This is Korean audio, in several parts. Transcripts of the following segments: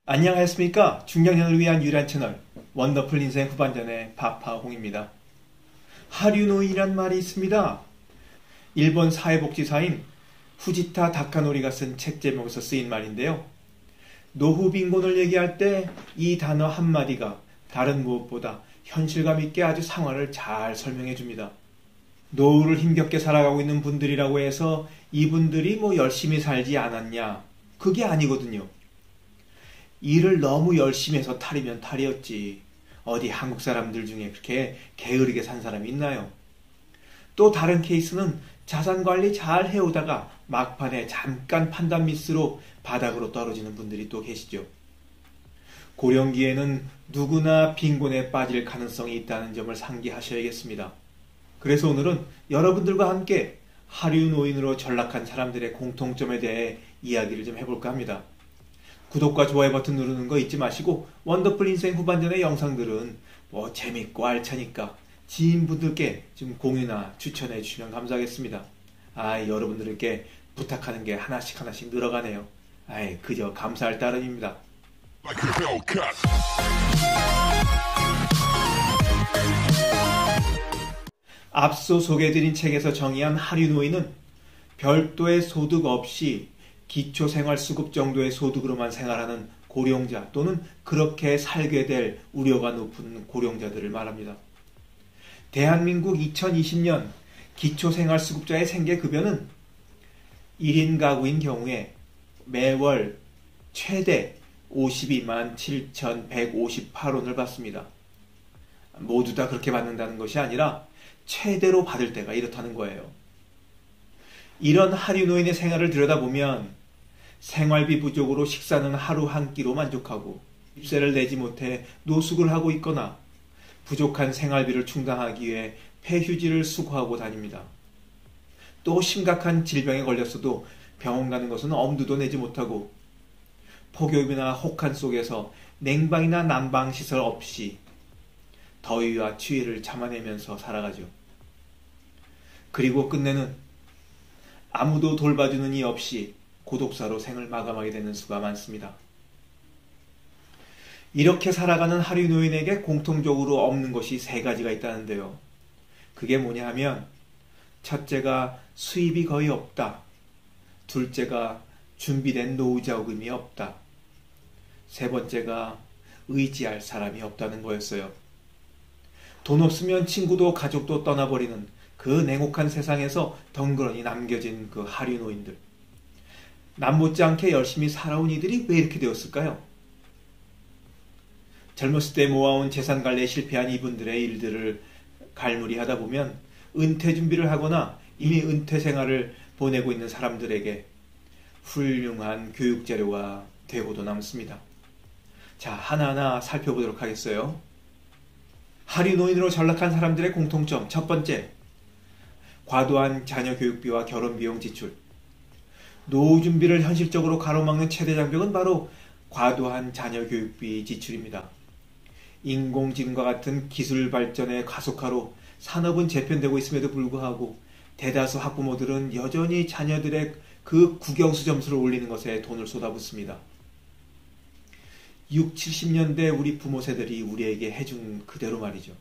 안녕하십니까. 중장년을 위한 유일한 채널 원더풀 인생 후반전의 파파홍입니다. 하류노인이란 말이 있습니다. 일본 사회복지사인 후지타 다카노리가 쓴 책 제목에서 쓰인 말인데요. 노후 빈곤을 얘기할 때 이 단어 한마디가 다른 무엇보다 현실감 있게 아주 상황을 잘 설명해 줍니다. 노후를 힘겹게 살아가고 있는 분들이라고 해서 이분들이 열심히 살지 않았냐? 그게 아니거든요. 일을 너무 열심히 해서 탈이면 탈이었지. 어디 한국 사람들 중에 그렇게 게으르게 산 사람이 있나요? 또 다른 케이스는 자산관리 잘 해오다가 막판에 잠깐 판단 미스로 바닥으로 떨어지는 분들이 또 계시죠. 고령기에는 누구나 빈곤에 빠질 가능성이 있다는 점을 상기하셔야겠습니다. 그래서 오늘은 여러분들과 함께 하류노인으로 전락한 사람들의 공통점에 대해 이야기를 좀 해볼까 합니다. 구독과 좋아요 버튼 누르는 거 잊지 마시고 원더풀 인생 후반전의 영상들은 재밌고 알차니까 지인분들께 좀 공유나 추천해 주시면 감사하겠습니다. 여러분들께 부탁하는 게 하나씩 늘어가네요. 그저 감사할 따름입니다. 앞서 소개해드린 책에서 정의한 하류노인은 별도의 소득 없이 기초생활수급 정도의 소득으로만 생활하는 고령자 또는 그렇게 살게 될 우려가 높은 고령자들을 말합니다. 대한민국 2020년 기초생활수급자의 생계급여는 1인 가구인 경우에 매월 최대 52만 7,158원을 받습니다. 모두 다 그렇게 받는다는 것이 아니라 최대로 받을 때가 이렇다는 거예요. 이런 하류노인의 생활을 들여다보면 생활비 부족으로 식사는 하루 한 끼로 만족하고 집세를 내지 못해 노숙을 하고 있거나 부족한 생활비를 충당하기 위해 폐휴지를 수거하고 다닙니다. 또 심각한 질병에 걸렸어도 병원 가는 것은 엄두도 내지 못하고 폭염이나 혹한 속에서 냉방이나 난방시설 없이 더위와 추위를 참아내면서 살아가죠. 그리고 끝내는 아무도 돌봐주는 이 없이 고독사로 생을 마감하게 되는 수가 많습니다. 이렇게 살아가는 하류노인에게 공통적으로 없는 것이 세 가지가 있다는데요. 그게 뭐냐 하면 첫째가 수입이 거의 없다. 둘째가 준비된 노후자금이 없다. 세 번째가 의지할 사람이 없다는 거였어요. 돈 없으면 친구도 가족도 떠나버리는 그 냉혹한 세상에서 덩그러니 남겨진 그 하류노인들. 남 못지않게 열심히 살아온 이들이 왜 이렇게 되었을까요? 젊었을 때 모아온 재산 관리에 실패한 이분들의 일들을 갈무리하다 보면 은퇴 준비를 하거나 이미 은퇴 생활을 보내고 있는 사람들에게 훌륭한 교육 자료가 되고도 남습니다. 자, 하나하나 살펴보도록 하겠어요. 하류노인으로 전락한 사람들의 공통점 첫 번째, 과도한 자녀 교육비와 결혼 비용 지출. 노후 준비를 현실적으로 가로막는 최대 장벽은 바로 과도한 자녀 교육비 지출입니다. 인공지능과 같은 기술 발전의 가속화로 산업은 재편되고 있음에도 불구하고 대다수 학부모들은 여전히 자녀들의 그 국영수 점수를 올리는 것에 돈을 쏟아붓습니다. 60, 70년대 우리 부모 세대들이 우리에게 해준 그대로 말이죠.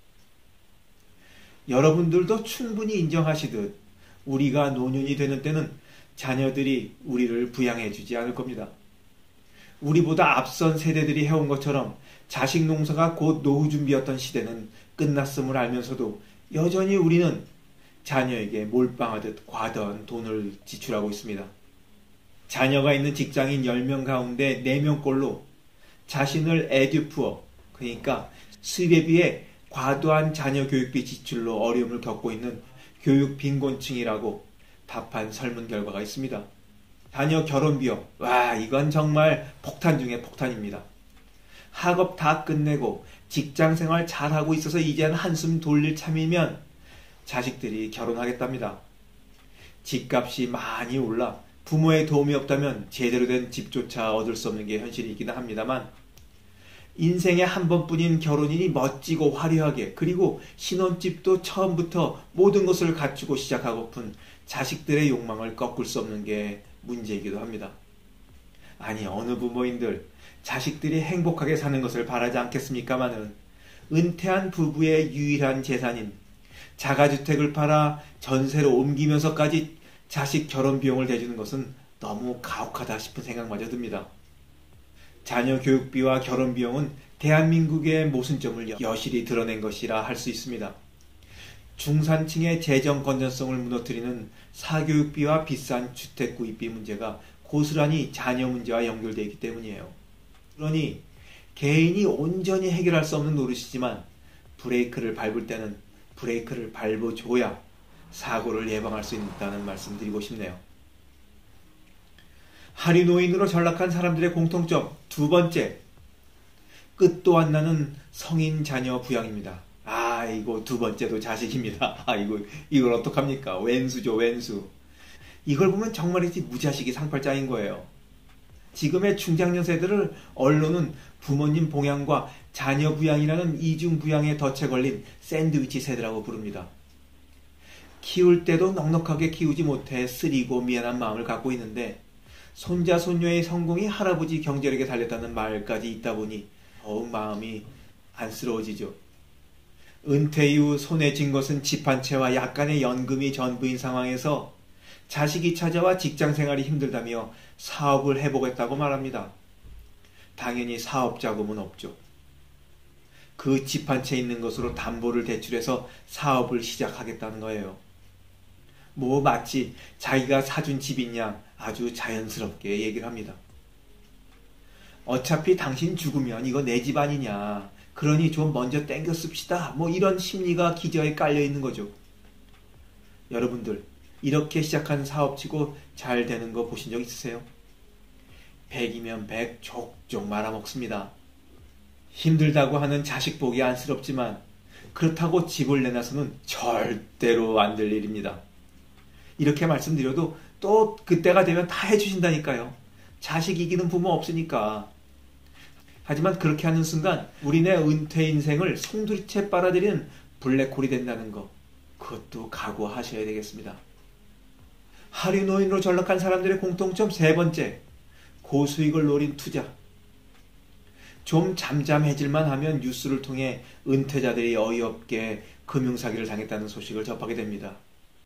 여러분들도 충분히 인정하시듯 우리가 노년이 되는 때는 자녀들이 우리를 부양해 주지 않을 겁니다. 우리보다 앞선 세대들이 해온 것처럼 자식 농사가 곧 노후 준비였던 시대는 끝났음을 알면서도 여전히 우리는 자녀에게 몰빵하듯 과도한 돈을 지출하고 있습니다. 자녀가 있는 직장인 10명 가운데 4명꼴로 자신을 에듀푸어, 그러니까 수입에 비해 과도한 자녀 교육비 지출로 어려움을 겪고 있는 교육 빈곤층이라고 답한 설문 결과가 있습니다. 자녀 결혼 비용, 이건 정말 폭탄 중에 폭탄입니다. 학업 다 끝내고 직장 생활 잘하고 있어서 이제는 한숨 돌릴 참이면 자식들이 결혼하겠답니다. 집값이 많이 올라 부모의 도움이 없다면 제대로 된 집조차 얻을 수 없는 게 현실이긴 합니다만 인생에 한 번뿐인 결혼이니 멋지고 화려하게 그리고 신혼집도 처음부터 모든 것을 갖추고 시작하고픈 자식들의 욕망을 꺾을 수 없는 게 문제이기도 합니다. 아니 어느 부모인들 자식들이 행복하게 사는 것을 바라지 않겠습니까마는 은퇴한 부부의 유일한 재산인 자가주택을 팔아 전세로 옮기면서까지 자식 결혼 비용을 대주는 것은 너무 가혹하다 싶은 생각마저 듭니다. 자녀 교육비와 결혼 비용은 대한민국의 모순점을 여실히 드러낸 것이라 할 수 있습니다. 중산층의 재정 건전성을 무너뜨리는 사교육비와 비싼 주택 구입비 문제가 고스란히 자녀 문제와 연결되어 있기 때문이에요. 그러니 개인이 온전히 해결할 수 없는 노릇이지만 브레이크를 밟을 때는 브레이크를 밟아줘야 사고를 예방할 수 있다는 말씀 드리고 싶네요. 할인노인으로 전락한 사람들의 공통점 두 번째, 끝도 안 나는 성인 자녀 부양입니다. 이거 두 번째도 자식입니다. 이걸 어떡합니까? 왼수죠, 왼수. 이걸 보면 정말이지 무자식이 상팔자인 거예요. 지금의 중장년 세대를 언론은 부모님 봉양과 자녀 부양이라는 이중 부양에 덫에 걸린 샌드위치 세대라고 부릅니다. 키울 때도 넉넉하게 키우지 못해 쓰리고 미안한 마음을 갖고 있는데 손자 손녀의 성공이 할아버지 경제력에 달렸다는 말까지 있다 보니 더욱 마음이 안쓰러워지죠. 은퇴 이후 손에 쥔 것은 집 한 채와 약간의 연금이 전부인 상황에서 자식이 찾아와 직장생활이 힘들다며 사업을 해보겠다고 말합니다. 당연히 사업자금은 없죠. 그 집 한 채 있는 것으로 담보를 대출해서 사업을 시작하겠다는 거예요. 마치 자기가 사준 집인 양 아주 자연스럽게 얘기를 합니다. 어차피 당신 죽으면 이거 내 집 아니냐. 그러니 좀 먼저 땡겨 씁시다. 이런 심리가 기저에 깔려 있는 거죠. 여러분들, 이렇게 시작한 사업치고 잘 되는 거 보신 적 있으세요? 100이면 100 족족 말아먹습니다. 힘들다고 하는 자식 보기 안쓰럽지만 그렇다고 집을 내놔서는 절대로 안 될 일입니다. 이렇게 말씀드려도 또 그때가 되면 다 해주신다니까요. 자식 이기는 부모 없으니까. 하지만 그렇게 하는 순간 우리네 은퇴 인생을 송두리째 빨아들이는 블랙홀이 된다는 거, 그것도 각오하셔야 되겠습니다. 할인노인으로 전락한 사람들의 공통점 세 번째, 고수익을 노린 투자. 좀 잠잠해질만 하면 뉴스를 통해 은퇴자들이 어이없게 금융사기를 당했다는 소식을 접하게 됩니다.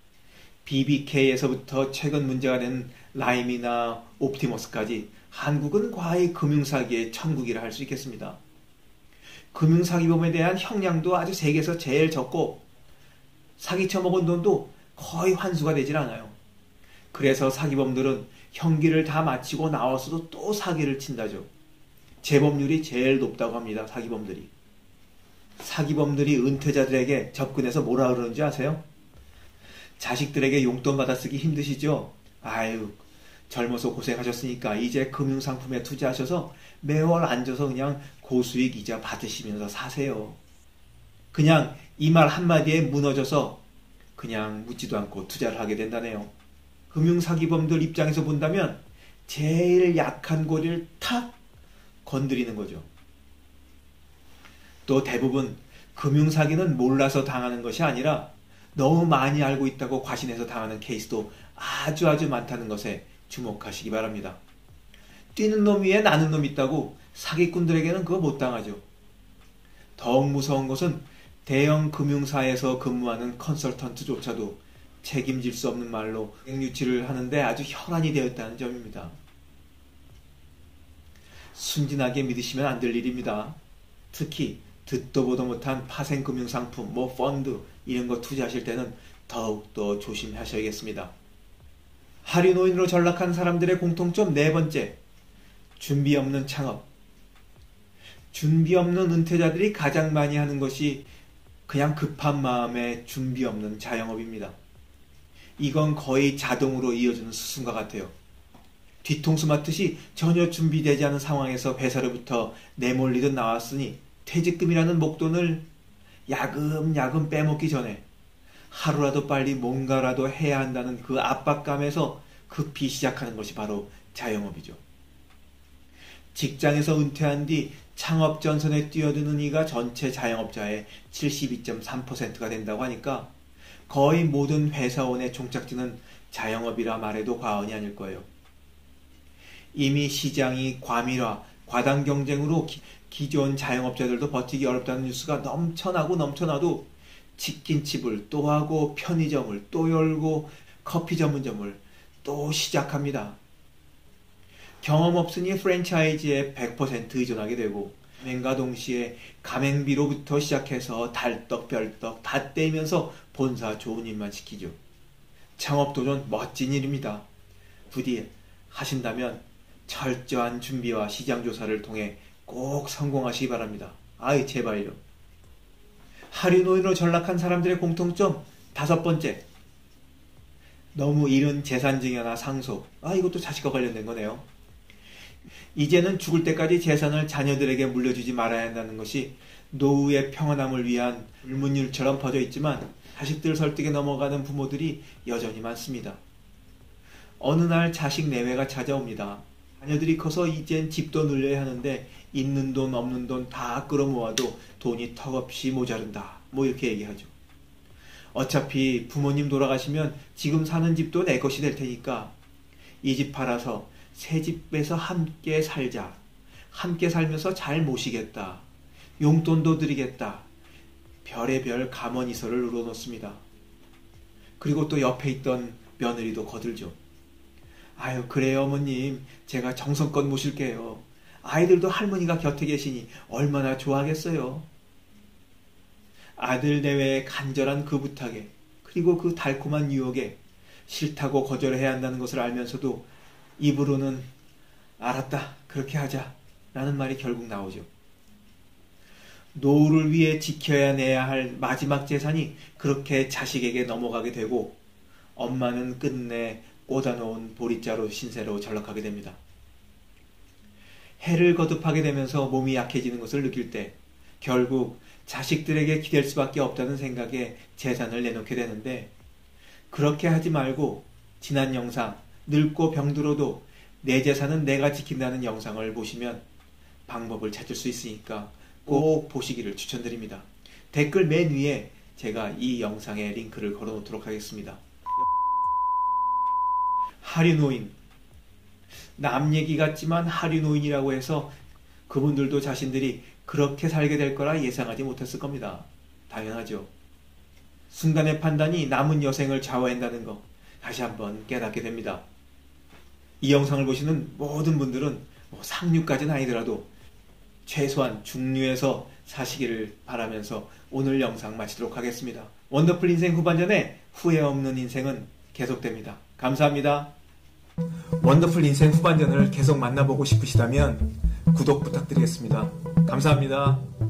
BBK에서부터 최근 문제가 된 라임이나 옵티머스까지 한국은 과히 금융사기의 천국이라 할 수 있겠습니다. 금융사기범에 대한 형량도 아주 세계에서 제일 적고 사기쳐 먹은 돈도 거의 환수가 되질 않아요. 그래서 사기범들은 형기를 다 마치고 나와서도 또 사기를 친다죠. 재범률이 제일 높다고 합니다. 사기범들이. 사기범들이 은퇴자들에게 접근해서 뭐라 그러는지 아세요? 자식들에게 용돈 받아쓰기 힘드시죠? 젊어서 고생하셨으니까 이제 금융상품에 투자하셔서 매월 앉아서 그냥 고수익 이자 받으시면서 사세요. 그냥 이 말 한마디에 무너져서 그냥 묻지도 않고 투자를 하게 된다네요. 금융사기범들 입장에서 본다면 제일 약한 고리를 탁 건드리는 거죠. 또 대부분 금융사기는 몰라서 당하는 것이 아니라 너무 많이 알고 있다고 과신해서 당하는 케이스도 아주 많다는 것에 주목하시기 바랍니다. 뛰는 놈 위에 나는 놈 있다고 사기꾼들에게는 그거 못 당하죠. 더욱 무서운 것은 대형 금융사에서 근무하는 컨설턴트조차도 책임질 수 없는 말로 유치를 하는데 아주 혈안이 되어 있다는 점입니다. 순진하게 믿으시면 안 될 일입니다. 특히 듣도 보도 못한 파생금융상품, 펀드 이런 거 투자하실 때는 더욱더 조심하셔야겠습니다. 할인노인으로 전락한 사람들의 공통점 네 번째, 준비 없는 창업. 준비 없는 은퇴자들이 가장 많이 하는 것이 그냥 급한 마음에 준비 없는 자영업입니다. 이건 거의 자동으로 이어지는 수순과 같아요. 뒤통수 맞듯이 전혀 준비되지 않은 상황에서 회사로부터 내몰리듯 나왔으니 퇴직금이라는 목돈을 야금야금 빼먹기 전에 하루라도 빨리 뭔가라도 해야 한다는 그 압박감에서 급히 시작하는 것이 바로 자영업이죠. 직장에서 은퇴한 뒤 창업 전선에 뛰어드는 이가 전체 자영업자의 72.3%가 된다고 하니까 거의 모든 회사원의 종착지는 자영업이라 말해도 과언이 아닐 거예요. 이미 시장이 과밀화, 과당 경쟁으로 기존 자영업자들도 버티기 어렵다는 뉴스가 넘쳐나도 치킨집을 또 하고 편의점을 또 열고 커피 전문점을 또 시작합니다. 경험 없으니 프랜차이즈에 100% 의존하게 되고 가맹과 동시에 가맹비로부터 시작해서 달떡별떡 다 떼면서 본사 좋은 일만 시키죠. 창업도전 멋진 일입니다. 부디 하신다면 철저한 준비와 시장조사를 통해 꼭 성공하시기 바랍니다. 아이 제발요. 하류노인으로 전락한 사람들의 공통점 5번째. 너무 이른 재산증여나 상속. 이것도 자식과 관련된 거네요. 이제는 죽을 때까지 재산을 자녀들에게 물려주지 말아야 한다는 것이 노후의 평안함을 위한 불문율처럼 퍼져 있지만 자식들 설득에 넘어가는 부모들이 여전히 많습니다. 어느 날 자식 내외가 찾아옵니다. 자녀들이 커서 이젠 집도 늘려야 하는데 있는 돈 없는 돈 다 끌어모아도 돈이 턱없이 모자른다. 이렇게 얘기하죠. 어차피 부모님 돌아가시면 지금 사는 집도 내 것이 될 테니까 이 집 팔아서 새 집에서 함께 살자. 함께 살면서 잘 모시겠다. 용돈도 드리겠다. 별의별 감언이설을 우러놓습니다. 그리고 또 옆에 있던 며느리도 거들죠. 아유 그래요 어머님. 제가 정성껏 모실게요. 아이들도 할머니가 곁에 계시니 얼마나 좋아하겠어요. 아들 내외의 간절한 그 부탁에 그리고 그 달콤한 유혹에 싫다고 거절해야 한다는 것을 알면서도 입으로는 알았다 그렇게 하자 라는 말이 결국 나오죠. 노후를 위해 지켜야 내야 할 마지막 재산이 그렇게 자식에게 넘어가게 되고 엄마는 끝내 꽂아놓은 보릿자루 신세로 전락하게 됩니다. 해를 거듭하게 되면서 몸이 약해지는 것을 느낄 때 결국 자식들에게 기댈 수밖에 없다는 생각에 재산을 내놓게 되는데 그렇게 하지 말고 지난 영상 늙고 병들어도 내 재산은 내가 지킨다는 영상을 보시면 방법을 찾을 수 있으니까 꼭 보시기를 추천드립니다. 댓글 맨 위에 제가 이 영상의 링크를 걸어놓도록 하겠습니다. 하류노인. 남 얘기 같지만 하류노인이라고 해서 그분들도 자신들이 그렇게 살게 될 거라 예상하지 못했을 겁니다. 당연하죠. 순간의 판단이 남은 여생을 좌우한다는 거 다시 한번 깨닫게 됩니다. 이 영상을 보시는 모든 분들은 상류까지는 아니더라도 최소한 중류에서 사시기를 바라면서 오늘 영상 마치도록 하겠습니다. 원더풀 인생 후반전에 후회 없는 인생은 계속됩니다. 감사합니다. 원더풀 인생 후반전을 계속 만나보고 싶으시다면 구독 부탁드리겠습니다. 감사합니다.